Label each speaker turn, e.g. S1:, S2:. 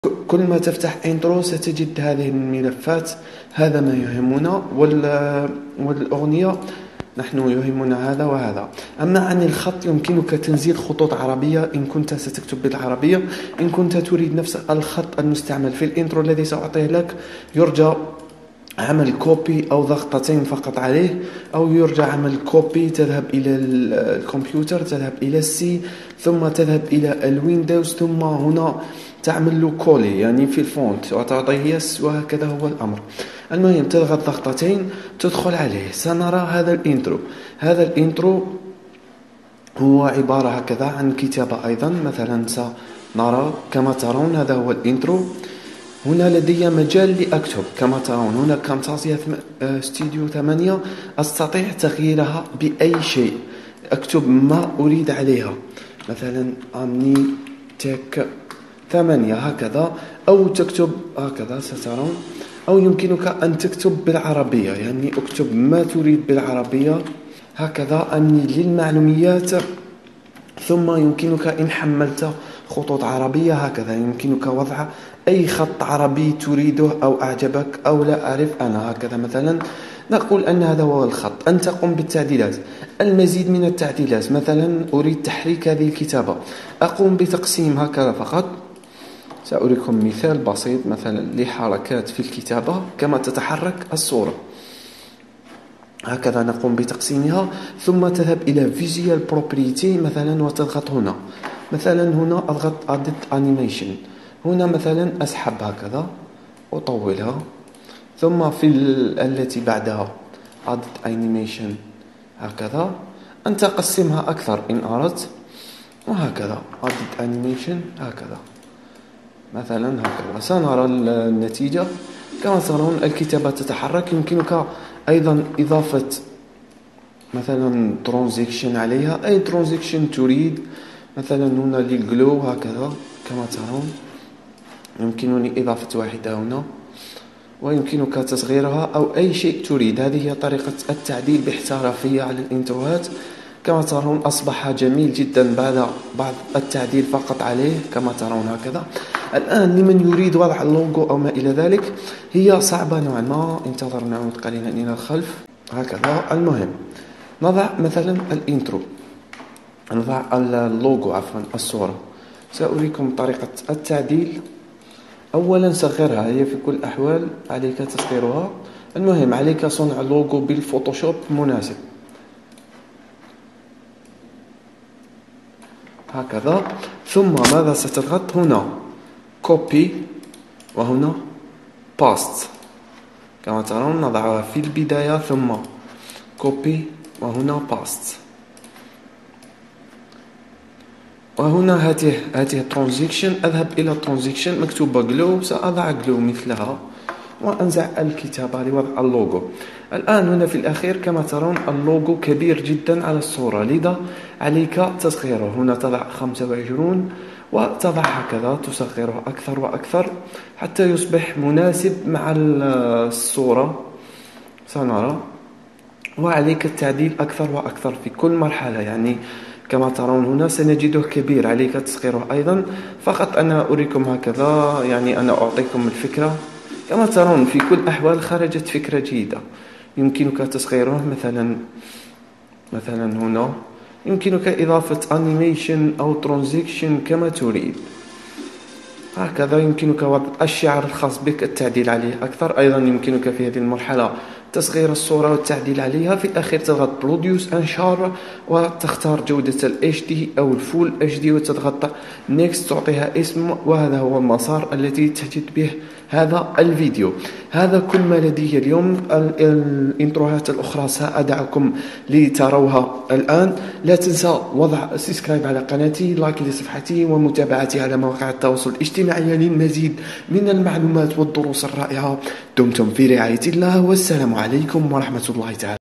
S1: كل ما تفتح انترو ستجد هذه الملفات. هذا ما يهمنا، والأغنية نحن يهمنا هذا وهذا. أما عن الخط يمكنك تنزيل خطوط عربية إن كنت ستكتب بالعربية. إن كنت تريد نفس الخط المستعمل في الانترو الذي سأعطيه لك، يرجى عمل كوبي أو ضغطتين فقط عليه، أو يرجى عمل كوبي، تذهب إلى الكمبيوتر، تذهب إلى السي، ثم تذهب إلى الويندوز، ثم هنا تعمل له كولي يعني في الفونت وتعطيه يس، وهكذا هو الأمر. المهم تضغط ضغطتين تدخل عليه. سنرى هذا الانترو. هذا الانترو هو عبارة هكذا عن كتابة أيضا. مثلا سنرى كما ترون هذا هو الانترو. هنا لدي مجال لأكتب كما ترون. هنا كامتازيا ستوديو 8 أستطيع تغييرها بأي شيء، أكتب ما أريد عليها، مثلا أمني تك 8 هكذا، أو تكتب هكذا سترون، أو يمكنك أن تكتب بالعربية، يعني أكتب ما تريد بالعربية هكذا، أمني للمعلوميات. ثم يمكنك إن حملت خطوط عربية هكذا يمكنك وضع أي خط عربي تريده أو أعجبك أو لا أعرف أنا. هكذا مثلا نقول أن هذا هو الخط. أن تقوم بالتعديلات، المزيد من التعديلات. مثلا أريد تحريك هذه الكتابة، أقوم بتقسيم هكذا فقط. سأريكم مثال بسيط مثلا لحركات في الكتابة كما تتحرك الصورة. هكذا نقوم بتقسيمها، ثم تذهب إلى Visual Property مثلا وتضغط هنا. مثلا هنا أضغط Edit Animation. هنا مثلا أسحب هكذا أطولها، ثم في التي بعدها Edit Animation هكذا. أنت قسمها أكثر إن أردت، وهكذا Edit Animation هكذا مثلا هكذا. سنرى النتيجة. كما ترون الكتابة تتحرك. يمكنك أيضا إضافة مثلا ترانزيكشن عليها، أي ترانزيكشن تريد. مثلا هنا للجلو هكذا كما ترون، يمكنني إضافة واحدة هنا، ويمكنك تصغيرها أو أي شيء تريد. هذه هي طريقة التعديل باحترافية على الانتروهات. كما ترون أصبح جميل جدا بعد التعديل فقط عليه كما ترون هكذا. الآن لمن يريد وضع اللوجو أو ما إلى ذلك هي صعبة نوعا ما. انتظر نعود قليلا إلى الخلف هكذا. المهم نضع مثلا الانترو، نضع اللوجو عفوا الصورة. سأريكم طريقة التعديل. أولا صغرها، هي في كل الأحوال عليك تصغيرها. المهم عليك صنع لوجو بالفوتوشوب مناسب هكذا. ثم ماذا ستضغط؟ هنا كوبي وهنا باست كما ترون. نضعها في البداية ثم كوبي وهنا باست. وهنا هذه ترانزيكشن. أذهب إلى ترانزيكشن مكتوبة جلو، سأضع جلو مثلها وأنزع الكتابة لوضع اللوجو. الآن هنا في الأخير كما ترون اللوجو كبير جدا على الصورة، لذا عليك تصغيره. هنا تضع 25 وتضع هكذا، تصغره أكثر وأكثر حتى يصبح مناسب مع الصورة. سنرى. وعليك التعديل أكثر وأكثر في كل مرحلة، يعني كما ترون هنا سنجده كبير، عليك تصغيره أيضا. فقط أنا أريكم هكذا، يعني أنا أعطيكم الفكرة. كما ترون في كل الأحوال خرجت فكرة جيدة. يمكنك تصغيره مثلا هنا يمكنك إضافة أنيميشن أو ترانزيكشن كما تريد هكذا. يمكنك وضع الشعر الخاص بك، التعديل عليه أكثر. أيضا يمكنك في هذه المرحلة تصغير الصورة والتعديل عليها. في الأخير تضغط بروديوس انشار وتختار جودة ال HD أو الفول HD وتضغط نيكست تعطيها اسم. وهذا هو المسار الذي تجد به هذا الفيديو. هذا كل ما لدي اليوم. الانتروهات الأخرى سأدعكم لتروها الآن. لا تنسى وضع سبسكرايب على قناتي، لايك لصفحتي، ومتابعتي على مواقع التواصل الاجتماعي للمزيد من المعلومات والدروس الرائعة. دمتم في رعاية الله، والسلام عليكم ورحمة الله تعالى.